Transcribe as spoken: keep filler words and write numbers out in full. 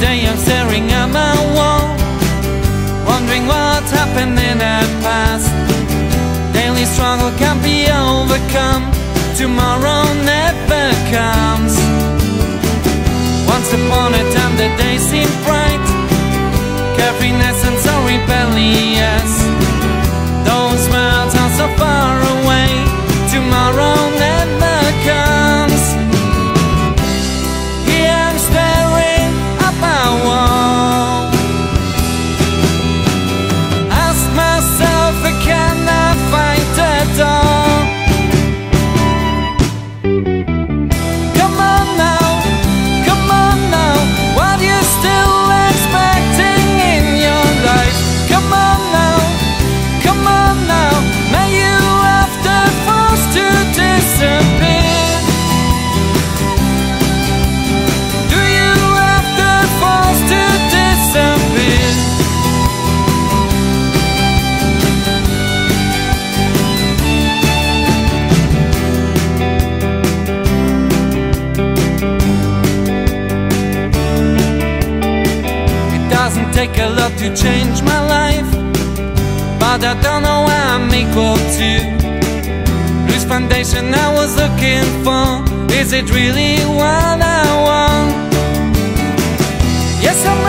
day I'm staring at my wall, wondering what's happened in that past. Daily struggle can't be overcome, tomorrow never comes. Once upon a time the day seemed bright, carefree, innocent, so rebellious. Those worlds are so far away, tomorrow never comes. Here I'm staring at my wall, ask myself, can I find the door? Come on now, come on now, what you still expecting in your life? Come on now, come on now, may you have the force to disappear. Do you have the force to disappear? It doesn't take a lot to change my life, but I don't know why I'm equal to. Whose foundation I was looking for, is it really what I want? Yes, I'm